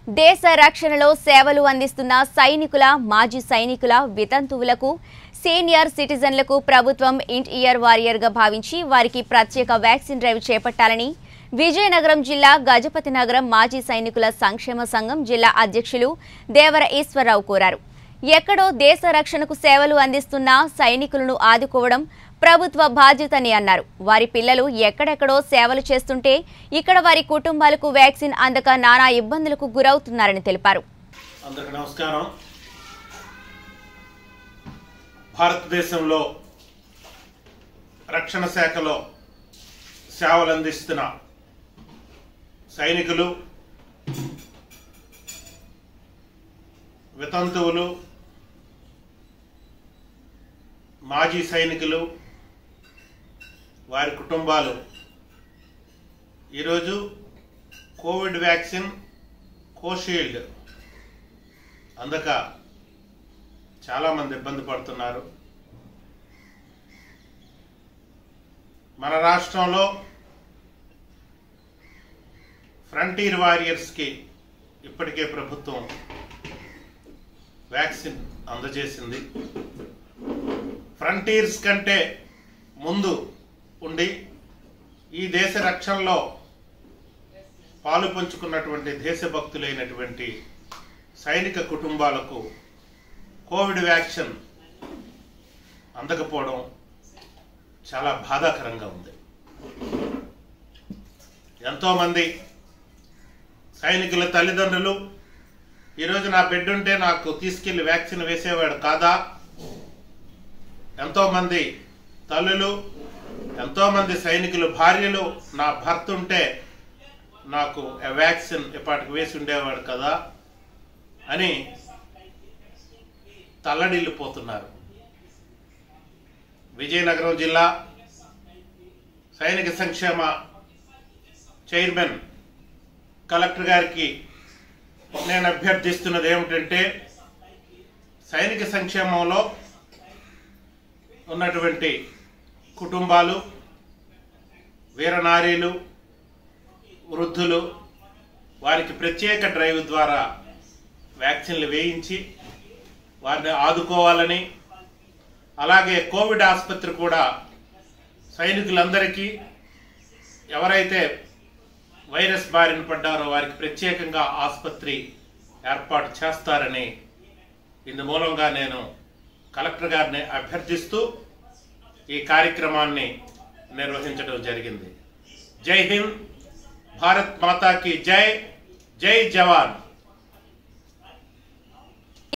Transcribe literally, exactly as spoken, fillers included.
దేశ రక్షణలో సేవలు అందిస్తున్న సైనికుల మాజీ సైనికుల వితంతువులకు సీనియర్ సిటిజన్లకు ప్రభుత్వం ఇంట్ ఇయర్ వారియర్గా భావించి వారికి ప్రత్యేక వ్యాక్సిన్ డ్రైవ్ చేపట్టాలని విజయనగరం జిల్లా గజపతి నగరం మాజీ సైనికుల సంక్షేమ సంఘం జిల్లా అధ్యక్షులు దేవర ఈశ్వరరావు కోరారు. ఎక్కడో దేశ రక్షణకు సేవలు అందిస్తున్న సైనికులను ఆదుకోవడం ప్రభుత్వ బాధ్యతని అన్నారు. వారి పిల్లలు ఎక్కడెక్కడో సేవలు చేస్తుంటే ఇక్కడ వారి కుటుంబాలకు వ్యాక్సిన్ అందక నానా ఇబ్బందులకు గురవుతున్నారని తెలిపారు. అందరికీ నమస్కారం. భారతదేశంలో రక్షణ శాఖలో సేవలు అందిస్తున్న సైనికులు, వితంతువులు, మాజీ సైనికులు, వారి కుటుంబాలు ఈరోజు కోవిడ్ వ్యాక్సిన్ కోషీల్డ్ అందక చాలామంది ఇబ్బంది పడుతున్నారు. మన రాష్ట్రంలో ఫ్రంటీర్ వారియర్స్కి ఇప్పటికే ప్రభుత్వం వ్యాక్సిన్ అందజేసింది. ఫ్రంటీర్స్ కంటే ముందు ఉండి ఈ దేశ రక్షణలో పాలు పంచుకున్నటువంటి దేశభక్తులైనటువంటి సైనిక కుటుంబాలకు కోవిడ్ వ్యాక్సిన్ అందకపోవడం చాలా బాధాకరంగా ఉంది. ఎంతోమంది సైనికుల తల్లిదండ్రులు ఈరోజు నా బిడ్డ ఉంటే నాకు తీసుకెళ్లి వ్యాక్సిన్ వేసేవాడు కాదా, ఎంతోమంది తల్లులు, ఎంతోమంది సైనికుల భార్యలు నా భర్త ఉంటే నాకు వ్యాక్సిన్ ఎప్పటికి వేసి ఉండేవాడు కదా అని తల్లడిల్లిపోతున్నారు. విజయనగరం జిల్లా సైనిక సంక్షేమ చైర్మన్ కలెక్టర్ గారికి నేను అభ్యర్థిస్తున్నది ఏమిటంటే, సైనిక సంక్షేమంలో ఉన్నటువంటి కుటుంబాలు, వీరనారీలు, వృద్ధులు, వారికి ప్రత్యేక డ్రైవ్ ద్వారా వ్యాక్సిన్లు వేయించి వారిని ఆదుకోవాలని, అలాగే కోవిడ్ ఆసుపత్రి కూడా సైనికులందరికీ ఎవరైతే వైరస్ బారిన పడ్డారో వారికి ప్రత్యేకంగా ఆసుపత్రి ఏర్పాటు చేస్తారని ఇందు మూలంగా నేను కలెక్టర్ గారిని అభ్యర్థిస్తూ ఈ కార్యక్రమాన్ని నిర్వహించడం జరిగింది. జై హింద్, భారత్ మాతాకి జై, జై జవాన్.